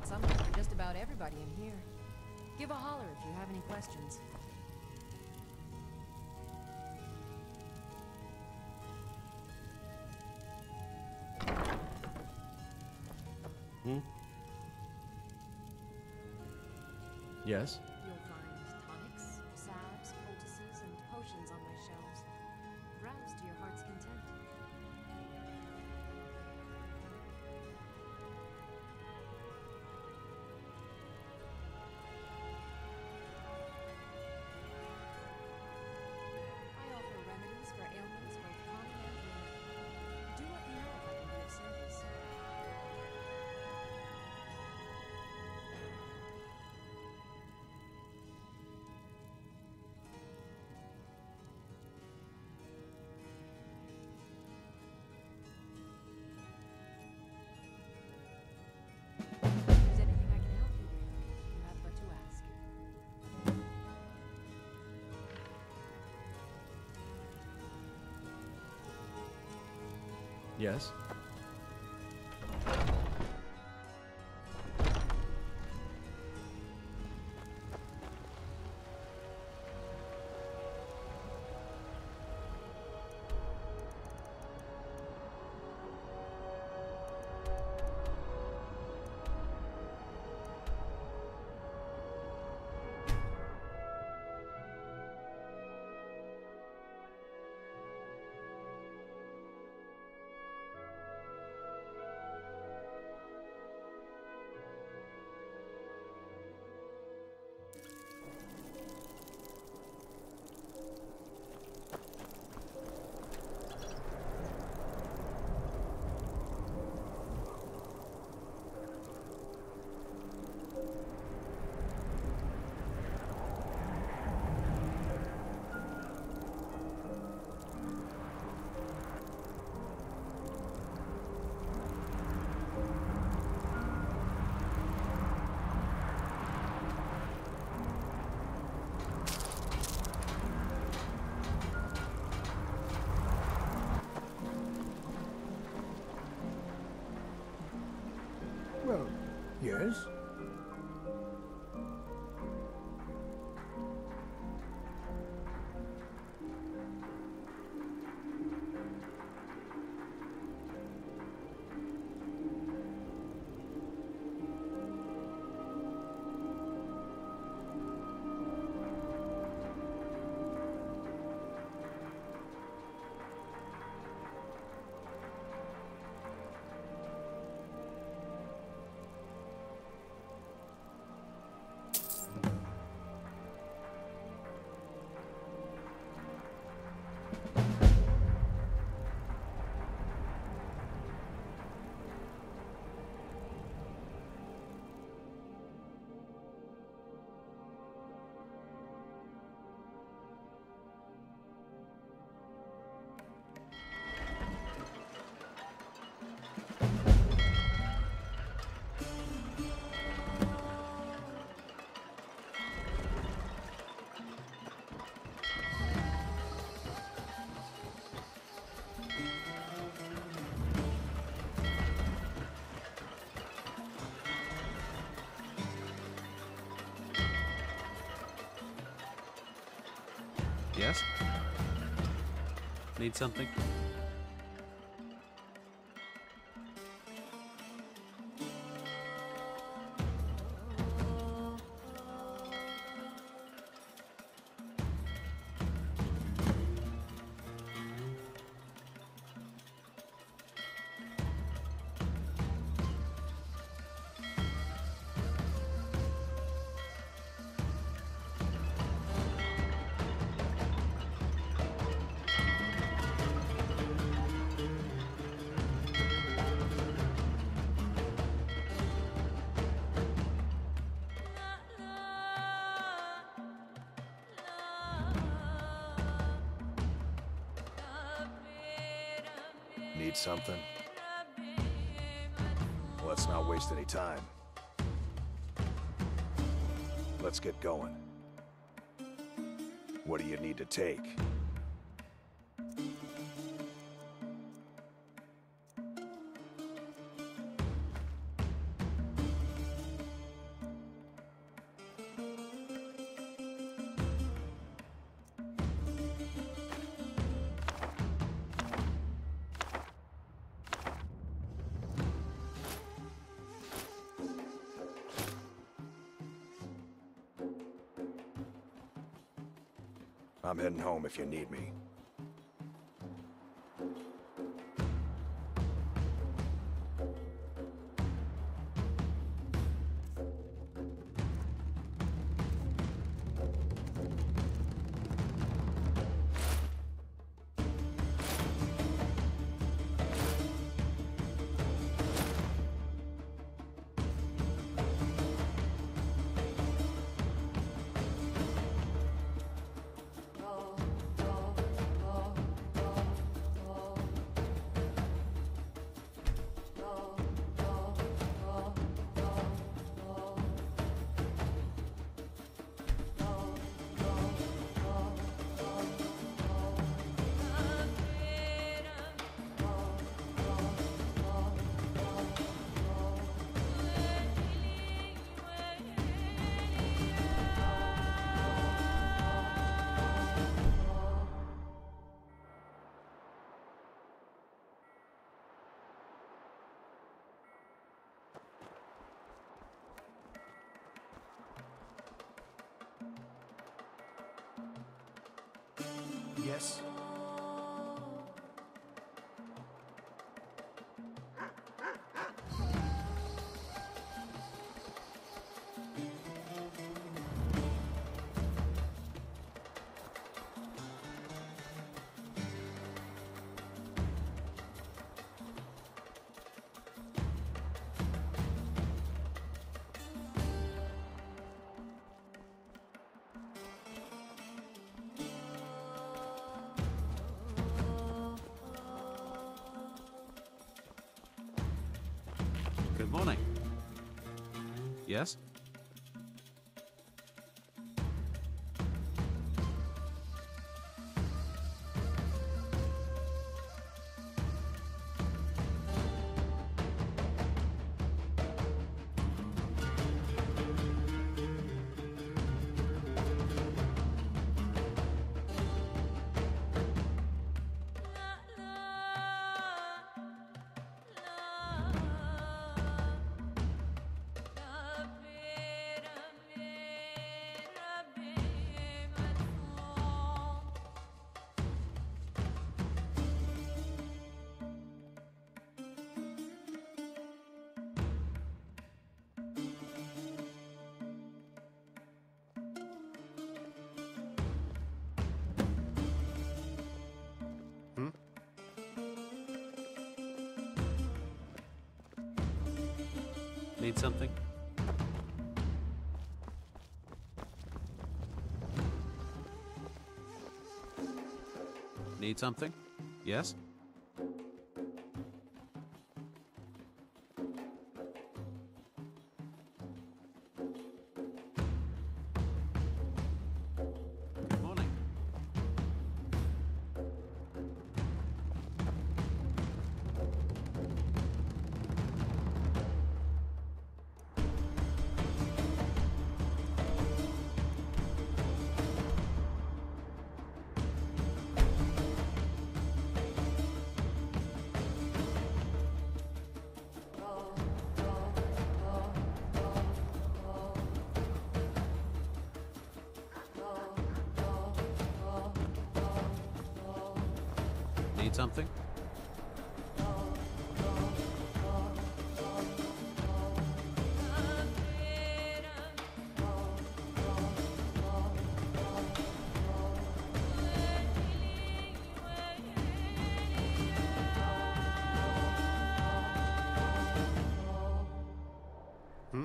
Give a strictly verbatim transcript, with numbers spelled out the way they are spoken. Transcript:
got something for just about everybody in here. Give a holler if you have any questions. Hmm? Yes? You'll find tonics, salves, poultices, and potions on my shelves. Browse to your heart's content. I offer remedies for ailments both common and rare. Do let me know if I can be of service. If there's anything I can help you with, you have but to ask. Yes? Well, yes. Yes? Need something? Need something? Let's not waste any time. Let's get going. What do you need to take? I'm heading home if you need me. Yes? Good morning. Yes? Need something? Need something? Yes? Good morning. Need something? Hmm?